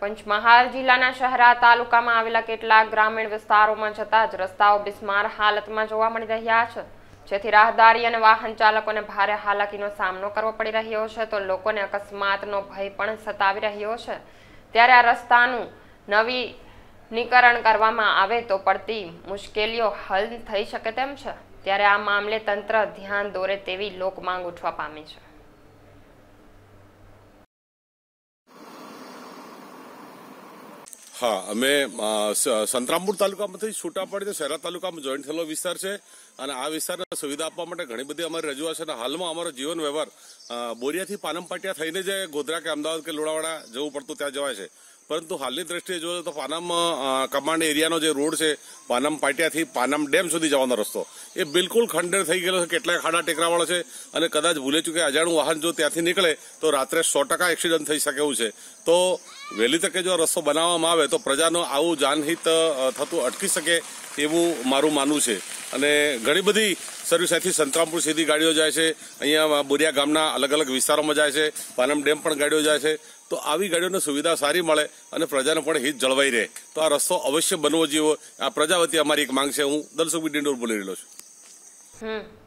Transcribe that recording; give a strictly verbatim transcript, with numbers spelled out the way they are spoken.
પંચમહાલ જિલ્લાના શહેરા તાલુકામાં આવેલા કેટલાક ગ્રામીણ વિસ્તારોમાં જતા જ રસ્તાઓ બિસ્માર હાલતમાં જોવા મળી રહ્યા છે, જેથી રાહદારી અને વાહન ચાલકોને ભારે હાલાકીનો સામનો કરવો પડી રહ્યો છે તો લોકોને અકસ્માતનો ભય પણ સતાવી રહ્યો છે। ત્યારે આ રસ્તાનું નવીનીકરણ કરવામાં આવે તો પડતી મુશ્કેલીઓ હલ થઈ શકે તેમ છે। ત્યારે આ મામલે તંત્ર ધ્યાન દોરે તેવી લોક માંગ ઉઠવા પામી છે। हाँ अमे संतरामपुर तालुका में छूटा पड़े शहरा तालुका में जॉइंट थયેલો विस्तार है और आ विस्तार सुविधा आपवा माटे घणी बधी अमारी रजूआत छे। हाल में अमारो जीवन व्यवहार बोरिया थी पानम पाटिया थईने ज गोधरा के अमदावाद के लोणावाड़ा जवुं पड़तुं त्यां जवाय छे, परंतु हालनी दृष्टिए जो तो पानम कमांड एरियानो जे रोड है पानम पाटिया थी पानम डेम सुधी जवानो रस्तो ए बिल्कुल खंडेर थई गयेलो छे। केटलाय खाड़ा टेकरावाळो छे अने कदाच भूले चूके अजाणुं वाहन जो त्यांथी निकळे तो रात्रे सौ टका एक्सिडंट थई शके एवुं छे। तो वहेली तके जो रस्तो बनाववामां आवे तो प्रजानो आवुं जानहित थतुं अटकी शके एवुं मारुं मानवुं छे। अने घणी बधी सर्विस અહીંથી સંતરામપુર सीधी गाड़ीओ जाय छे, अहींया बोरिया गामना अलग अलग विस्तारोमां जाय छे, पानम डेम पण गाड़ीओ जाय छे। तो आवी गाड़ीओने सुविधा सारी मळे अने प्रजाने पण हित जळवाई रहे तो आ रस्तो अवश्य बनवो जोईए। आ प्रजा वती अमारी एक मांग छे। हूँ दलसुखભાઈ ડિંડોર बोली रहेलो छुं।